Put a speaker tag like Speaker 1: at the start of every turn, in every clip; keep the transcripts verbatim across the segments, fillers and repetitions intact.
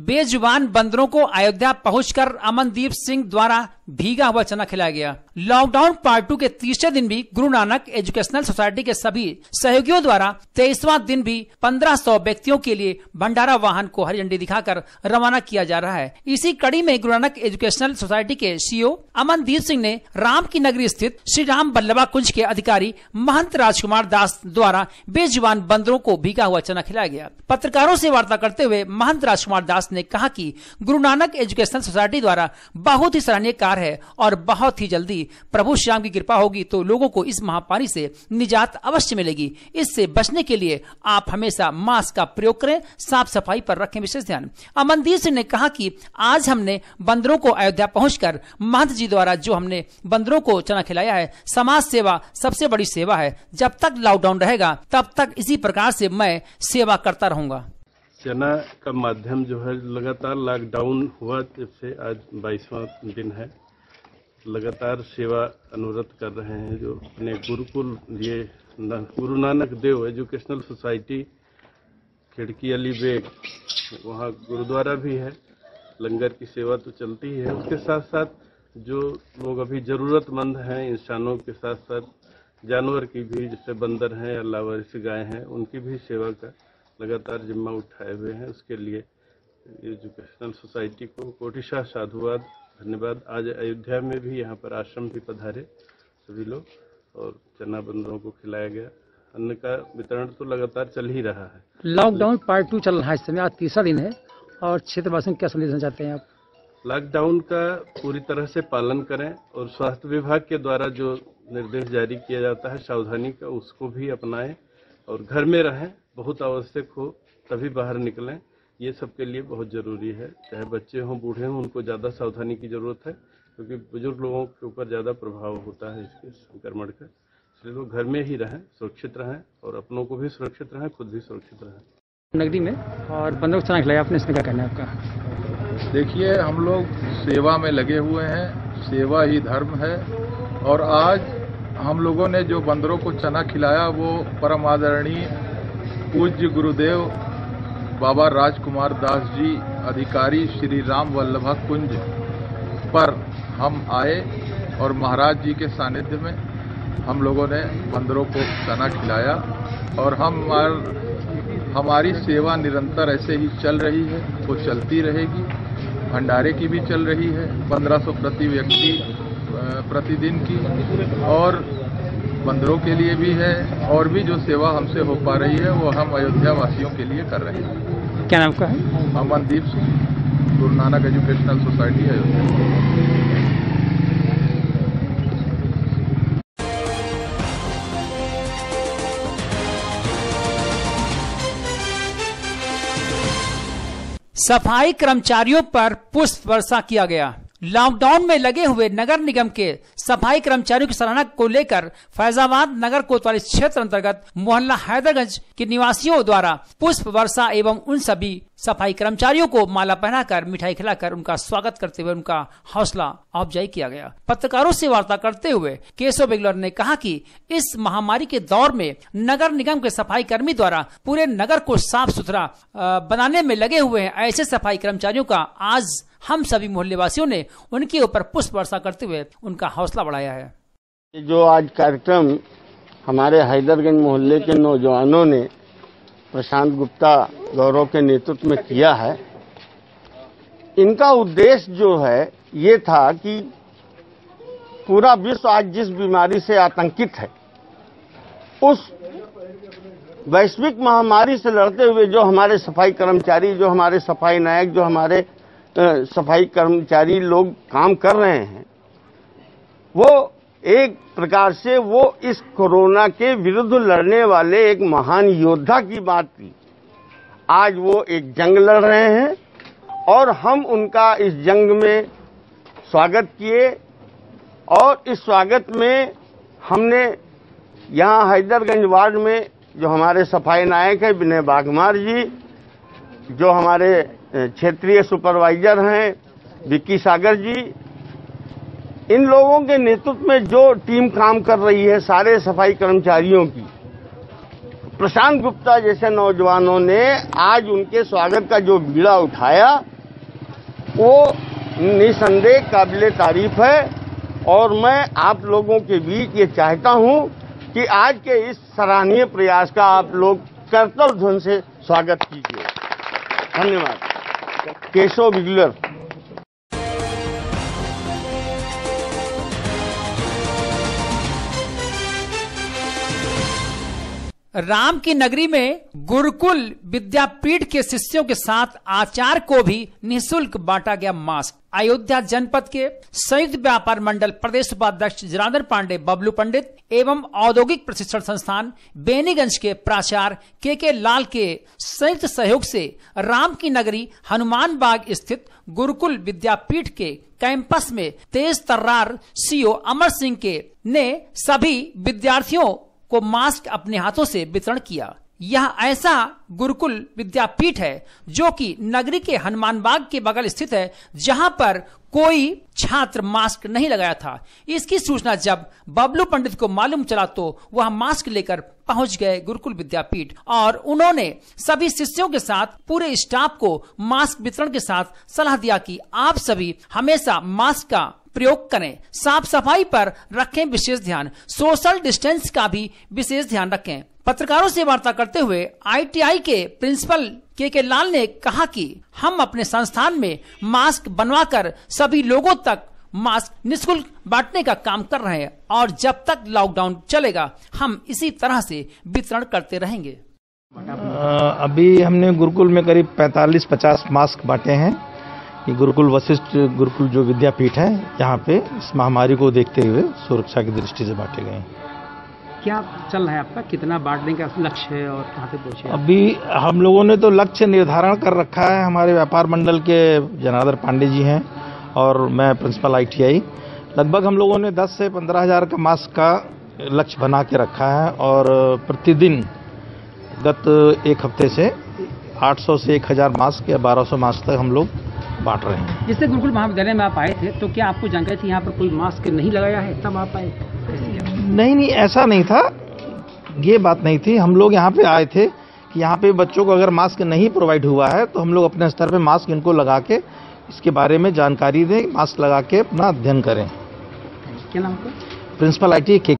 Speaker 1: बेजुबान बंदरों को अयोध्या पहुंचकर अमनदीप सिंह द्वारा भीगा हुआ चना खिलाया गया। लॉकडाउन पार्ट टू के तीसरे दिन भी गुरु नानक एजुकेशनल सोसाइटी के सभी सहयोगियों द्वारा तेईसवां दिन भी पंद्रह सौ व्यक्तियों के लिए भंडारा वाहन को हरी झंडी दिखाकर रवाना किया जा रहा है। इसी कड़ी में गुरु नानक एजुकेशनल सोसाइटी के सीईओ अमनदीप सिंह ने राम की नगरी स्थित श्री राम बल्लभा कुंज के अधिकारी महंत राजकुमार दास द्वारा बेजुबान बंदरों को भीगा हुआ चना खिलाया गया। पत्रकारों से वार्ता करते हुए महंत राजकुमार दास ने कहा कि गुरु नानक एजुकेशनल सोसाइटी द्वारा बहुत ही सराहनीय कार्य है और बहुत ही जल्दी प्रभु श्याम की कृपा होगी तो लोगों को इस महामारी से निजात अवश्य मिलेगी। इससे बचने के लिए आप हमेशा मास्क का प्रयोग करें, साफ सफाई पर रखें विशेष ध्यान। अमनदीप सिंह ने कहा कि आज हमने बंदरों को अयोध्या पहुंचकर महंत जी द्वारा जो हमने बंदरों को चना खिलाया है, समाज सेवा सबसे बड़ी सेवा है। जब तक लॉकडाउन रहेगा तब तक इसी प्रकार से मैं सेवा करता रहूंगा।
Speaker 2: चना का माध्यम जो है लगातार लॉकडाउन हुआ जब से आज बाईसवां दिन है, लगातार सेवा अनुरत कर रहे हैं। जो अपने गुरुकुल ये गुरु नानक देव एजुकेशनल सोसाइटी खिड़की अली बेग, वहाँ गुरुद्वारा भी है, लंगर की सेवा तो चलती ही है। उसके साथ साथ जो लोग अभी ज़रूरतमंद हैं, इंसानों के साथ साथ जानवर की भी, जैसे बंदर हैं या लावारिस गाय हैं, उनकी भी सेवा का लगातार जिम्मा उठाए हुए हैं। उसके लिए एजुकेशनल सोसाइटी को कोटिशाह साधुवाद, धन्यवाद। आज अयोध्या में भी यहाँ पर आश्रम भी पधारे सभी लोग और चना बंदरों को खिलाया गया। अन्न का वितरण तो लगातार चल ही रहा है।
Speaker 1: लॉकडाउन पार्ट टू चल रहा है इस समय, आज तीसरा दिन है और क्षेत्रवासियों को क्या संदेश देना चाहते हैं आप?
Speaker 2: लॉकडाउन का पूरी तरह से पालन करें और स्वास्थ्य विभाग के द्वारा जो निर्देश जारी किया जाता है सावधानी का, उसको भी अपनाएं और घर में रहें। बहुत आवश्यक हो तभी बाहर निकलें, ये सबके लिए बहुत ज़रूरी है। चाहे बच्चे हों, बूढ़े हों, उनको ज़्यादा सावधानी की ज़रूरत है क्योंकि बुजुर्ग लोगों के ऊपर ज़्यादा प्रभाव होता है इसके संक्रमण का। इसलिए लोग घर में ही रहें, सुरक्षित रहें और अपनों को भी सुरक्षित रहें, खुद भी सुरक्षित रहें।
Speaker 1: नगरी में और बंदरों को चना खिलाया आपने, इसमें क्या कहना है आपका?
Speaker 3: देखिए, हम लोग सेवा में लगे हुए हैं, सेवा ही धर्म है। और आज हम लोगों ने जो बंदरों को चना खिलाया वो परम आदरणीय पूज्य गुरुदेव बाबा राजकुमार दास जी, अधिकारी श्री राम बल्लभा कुंज पर हम आए और महाराज जी के सानिध्य में हम लोगों ने बंदरों को चना खिलाया और हम हमारी सेवा निरंतर ऐसे ही चल रही है, वो चलती रहेगी। भंडारे की भी चल रही है, पंद्रह सौ प्रति व्यक्ति प्रतिदिन की, और बंदरों के लिए भी है। और भी जो सेवा हमसे हो पा रही है वो हम अयोध्या वासियों के लिए कर रहे हैं।
Speaker 1: क्या नाम का है?
Speaker 3: अमनदीप सिंह, गुरु नानक एजुकेशनल सोसाइटी अयोध्या।
Speaker 1: सफाई कर्मचारियों पर पुष्प वर्षा किया गया। लॉकडाउन में लगे हुए नगर निगम के सफाई कर्मचारियों की सराहना को लेकर फैजाबाद नगर कोतवाली क्षेत्र अंतर्गत मोहल्ला हैदरगंज के निवासियों द्वारा पुष्प वर्षा एवं उन सभी सफाई कर्मचारियों को माला पहनाकर मिठाई खिलाकर उनका स्वागत करते हुए उनका हौसला अफजाई किया गया। पत्रकारों से वार्ता करते हुए केशव बेगलौर ने कहा कि इस महामारी के दौर में नगर निगम के सफाई कर्मी द्वारा पूरे नगर को साफ सुथरा बनाने में लगे हुए हैं। ऐसे सफाई कर्मचारियों का आज हम सभी मोहल्ले वासियों ने उनके ऊपर पुष्प वर्षा करते हुए उनका हौसला बढ़ाया है।
Speaker 4: जो आज कार्यक्रम हमारे हैदरगंज मोहल्ले के नौजवानों ने प्रशांत गुप्ता गौरव के नेतृत्व में किया है, इनका उद्देश्य जो है ये था कि पूरा विश्व आज जिस बीमारी से आतंकित है, उस वैश्विक महामारी से लड़ते हुए जो हमारे सफाई कर्मचारी, जो हमारे सफाई नायक, जो हमारे सफाई कर्मचारी लोग काम कर रहे हैं, वो एक प्रकार से वो इस कोरोना के विरुद्ध लड़ने वाले एक महान योद्धा की बात की। आज वो एक जंग लड़ रहे हैं और हम उनका इस जंग में स्वागत किए। और इस स्वागत में हमने यहाँ हैदरगंज वार्ड में जो हमारे सफाई नायक है विनय बाघमार जी, जो हमारे क्षेत्रीय सुपरवाइजर हैं विक्की सागर जी, इन लोगों के नेतृत्व में जो टीम काम कर रही है सारे सफाई कर्मचारियों की, प्रशांत गुप्ता जैसे नौजवानों ने आज उनके स्वागत का जो बीड़ा उठाया, वो निसंदेह काबिले तारीफ है। और मैं आप लोगों के बीच ये चाहता हूं कि आज के इस सराहनीय प्रयास का आप लोग कर्तव्य ध्वन से स्वागत कीजिए। धन्यवाद। केशव बिगलर।
Speaker 1: राम की नगरी में गुरुकुल विद्यापीठ के शिष्यों के साथ आचार्य को भी निःशुल्क बांटा गया मास्क। अयोध्या जनपद के संयुक्त व्यापार मंडल प्रदेश उपाध्यक्ष जनार्दन पांडे बबलू पंडित एवं औद्योगिक प्रशिक्षण संस्थान बेनीगंज के प्राचार्य के के लाल के संयुक्त सहयोग से राम की नगरी हनुमान बाग स्थित गुरुकुल विद्यापीठ के कैंपस में तेज तर्रार सीओ अमर सिंह के ने सभी विद्यार्थियों को मास्क अपने हाथों से वितरण किया। यह ऐसा गुरुकुल विद्यापीठ है जो कि नगरी के हनुमान बाग के बगल स्थित है, जहां पर कोई छात्र मास्क नहीं लगाया था। इसकी सूचना जब बबलू पंडित को मालूम चला तो वह मास्क लेकर पहुंच गए गुरुकुल विद्यापीठ और उन्होंने सभी शिष्यों के साथ पूरे स्टाफ को मास्क वितरण के साथ सलाह दिया कि आप सभी हमेशा मास्क का प्रयोग करें, साफ सफाई पर रखें विशेष ध्यान, सोशल डिस्टेंस का भी विशेष ध्यान रखें। पत्रकारों से वार्ता करते हुए आई टी आई के प्रिंसिपल के के लाल ने कहा कि हम अपने संस्थान में मास्क बनवाकर सभी लोगों तक मास्क निःशुल्क बांटने का काम कर रहे हैं और जब तक लॉकडाउन चलेगा हम इसी तरह से वितरण करते रहेंगे।
Speaker 5: अभी हमने गुरुकुल में करीब पैंतालीस पचास मास्क बांटे हैं। ये गुरुकुल वशिष्ठ गुरुकुल जो विद्यापीठ है, यहाँ पे इस महामारी को देखते हुए सुरक्षा की दृष्टि से बांटे गए।
Speaker 1: क्या चल रहा है आपका, कितना बांटने का लक्ष्य है और कहाँ पे पहुंचे?
Speaker 5: अभी हम लोगों ने तो लक्ष्य निर्धारण कर रखा है। हमारे व्यापार मंडल के जनार्दन पांडे जी हैं और मैं प्रिंसिपल आई टी आई। लगभग हम लोगों ने दस से पंद्रह हजार का मास्क का लक्ष्य बना के रखा है और प्रतिदिन गत एक हफ्ते से आठ सौ से एक हजार मास्क या बारह सौ मास्क तक हम लोग बांट रहे हैं।
Speaker 1: जिससे गुरुकुल महाविद्यालय में आप आए थे तो क्या आपको जानकारी थी यहाँ पर कोई मास्क नहीं लगाया है तब आप आए?
Speaker 5: नहीं नहीं, ऐसा नहीं था, ये बात नहीं थी। हम लोग यहाँ पे आए थे कि यहाँ पे बच्चों को अगर मास्क नहीं प्रोवाइड हुआ है तो हम लोग अपने स्तर पे मास्क इनको लगा के इसके बारे में जानकारी दें, मास्क लगा के अपना अध्ययन करें।
Speaker 1: क्या नाम है?
Speaker 5: Principal I T I.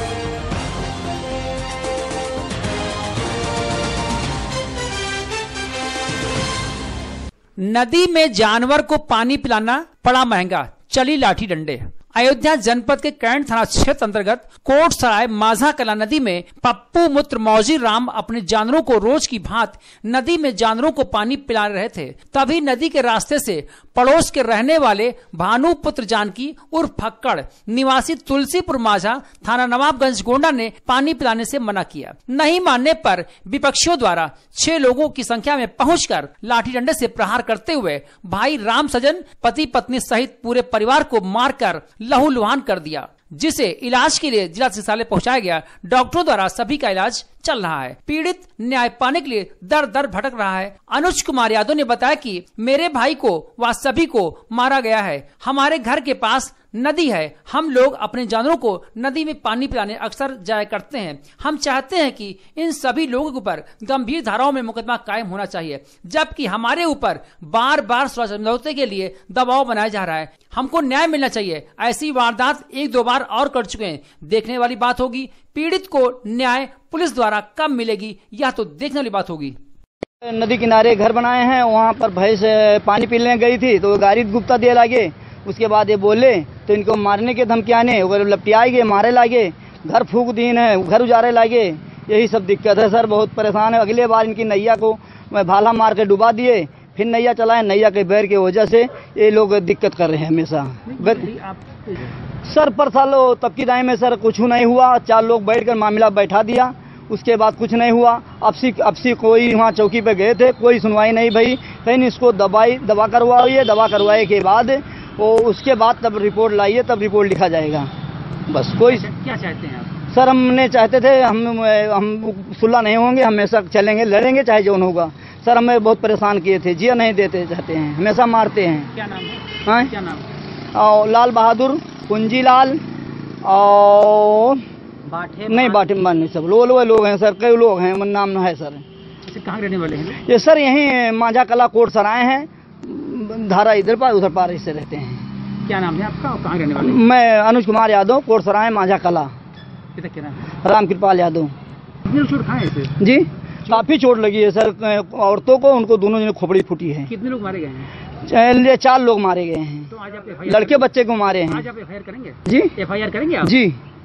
Speaker 1: नदी में जानवर को पानी पिलाना पड़ा महंगा, चली लाठी डंडे। अयोध्या जनपद के कैंट थाना क्षेत्र अंतर्गत कोट सराय माझा कला नदी में पप्पू मुत्र मौजी राम अपने जानवरों को रोज की भांत नदी में जानवरों को पानी पिला रहे थे। तभी नदी के रास्ते से पड़ोस के रहने वाले भानु पुत्र जानकी उर्फ फक्कड़ निवासी तुलसीपुर माझा थाना नवाबगंज गोंडा ने पानी पिलाने से मना किया। नहीं मानने पर विपक्षियों द्वारा छह लोगों की संख्या में पहुंचकर लाठी डंडे से प्रहार करते हुए भाई राम सजन पति पत्नी सहित पूरे परिवार को मारकर लहूलुहान कर दिया, जिसे इलाज के लिए जिला चिकित्सालय पहुंचाया गया। डॉक्टरों द्वारा सभी का इलाज चल रहा है। पीड़ित न्याय पाने के लिए दर दर भटक रहा है। अनुज कुमार यादव ने बताया कि मेरे भाई को व सभी को मारा गया है। हमारे घर के पास नदी है, हम लोग अपने जानवरों को नदी में पानी पिलाने अक्सर जाया करते हैं। हम चाहते हैं कि इन सभी लोगों के ऊपर गंभीर धाराओं में मुकदमा कायम होना चाहिए, जबकि हमारे ऊपर बार बार समझौते के लिए दबाव बनाया जा रहा है। हमको न्याय मिलना चाहिए। ऐसी वारदात एक दो बार और कर चुके हैं। देखने वाली बात होगी पीड़ित को न्याय पुलिस द्वारा कब मिलेगी, यह तो देखने वाली बात होगी।
Speaker 6: नदी किनारे घर बनाए हैं, वहाँ पर भैंस पानी पीने गई थी तो गाड़ी गुप्ता दिए लागे। उसके बाद ये बोले तो इनको मारने के धमकियाने लपटियाए गए, मारे लागे, घर फूक दीन है, घर उजारे लागे। यही सब दिक्कत है सर, बहुत परेशान है। अगले बार इनकी नैया को भाला मार के डुबा दिए, फिर नैया चलाए। नैया के बैर की वजह से ये लोग दिक्कत कर रहे हैं हमेशा। सर पर साल तब की दाई में सर कुछ नहीं हुआ, चार लोग बैठ कर मामला बैठा दिया, उसके बाद कुछ नहीं हुआ। अपसी अपसी कोई वहाँ चौकी पे गए थे, कोई सुनवाई नहीं भई। कहीं इसको दवाई दवा करवाइए, दवा करवाए के बाद वो उसके बाद तब रिपोर्ट लाइए, तब रिपोर्ट लिखा जाएगा। बस कोई
Speaker 1: क्या चाहते हैं आप?
Speaker 6: सर हमने चाहते थे हम हम सुलह नहीं होंगे, हमेशा चलेंगे, लड़ेंगे चाहे जो होगा। सर हमें बहुत परेशान किए थे, जिया नहीं देते चाहते हैं, हमेशा मारते हैं।
Speaker 1: क्या नाम है?
Speaker 6: हाँ
Speaker 1: क्या नाम?
Speaker 6: और लाल बहादुर, कुंजीलाल और बाटे नहीं बाटे मान सब लोग लोग लोग हैं सर, कई लोग हैं, नाम है सर।
Speaker 1: कहाँ रहने वाले हैं?
Speaker 6: ये सर यहीं माझा कला कोट सराय हैं, धारा इधर पार उधर पार इससे रहते हैं।
Speaker 1: क्या नाम है आपका और कहाँ रहने वाले?
Speaker 6: मैं अनुज कुमार यादव, कोटसराय माझा कला।
Speaker 1: पिता क्या नाम है?
Speaker 6: राम कृपाल यादव।
Speaker 1: कितने लोग चोट खाए इसे?
Speaker 6: जी काफी चोट लगी है सर, औरतों को, उनको दोनों जने खोपड़ी फूटी है।
Speaker 1: कितने लोग मारे गए हैं?
Speaker 6: च- चार लोग मारे गए हैं,
Speaker 1: तो आज आप एफ आई आर
Speaker 6: लड़के बच्चे को मारे हैं।
Speaker 1: आज आप एफ आई आर करेंगे?
Speaker 6: जी
Speaker 1: एफ आई आर करेंगे आप?
Speaker 6: जी